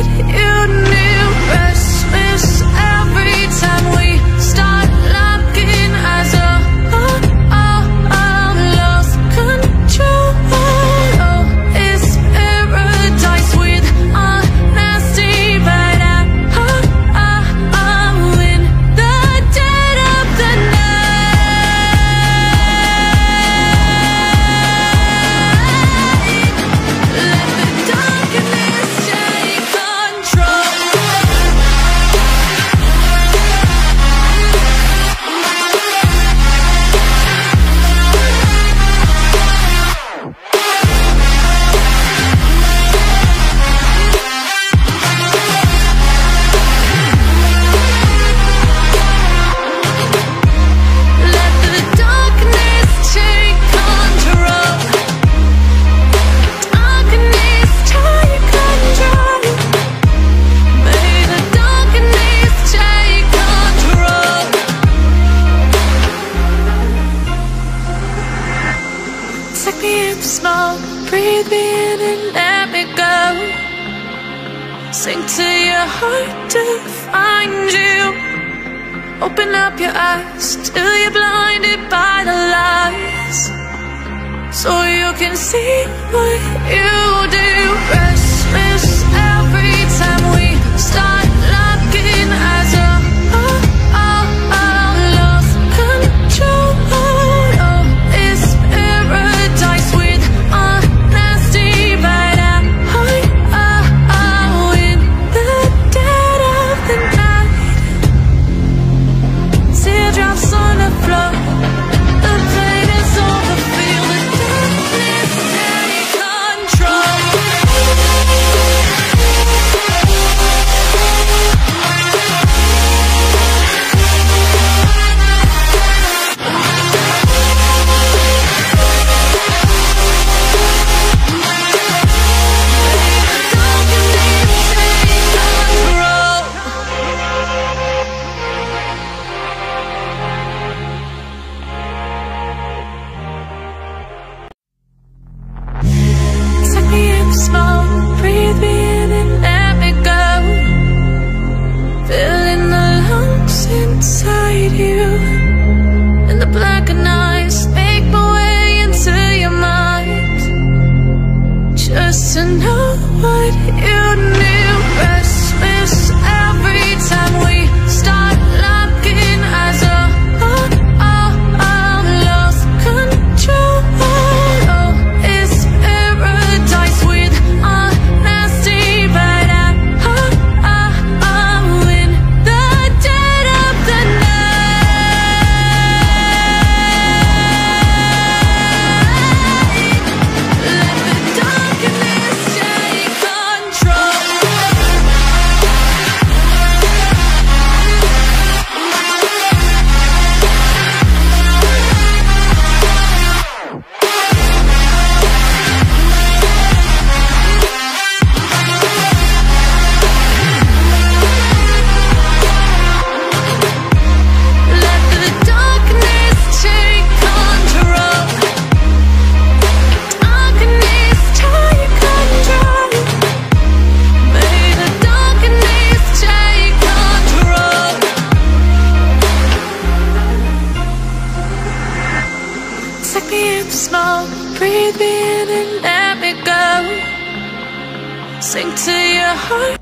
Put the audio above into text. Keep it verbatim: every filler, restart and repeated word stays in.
what you knew. Restless every time we start looking as a oh, oh, oh, lost control. Oh, it's paradise with honesty, but I oh, oh, oh, in the dead of the night. Let the darkness take control. Let the darkness take control. Darkness take control. May the darkness take control. Take me in slow, breathe me in and let me go. Sink to your heart to find you. Open up your eyes till you're blinded by the lies, so you can see what you do. Restless every time we start looking as a oh, oh, oh, lost control. Oh, it's paradise with honesty, but I oh, oh, oh, in the dead of the night. Teardrops on the floor, the pain is over. Feel the darkness take control. Take me in slow, breathe me in and let me go. Filling the lungs inside you, and the blackened eyes make my way into your mind, just to know what you knew. Restless every time we start looking as a oh, oh, oh, lost control. Oh, it's paradise with honesty, but I oh, oh, oh, in the dead of the night. Let the darkness take control. Let the darkness take control. Darkness take control. May the darkness take control. Take me in slow, breathe me in and let me go. Sink to your heart.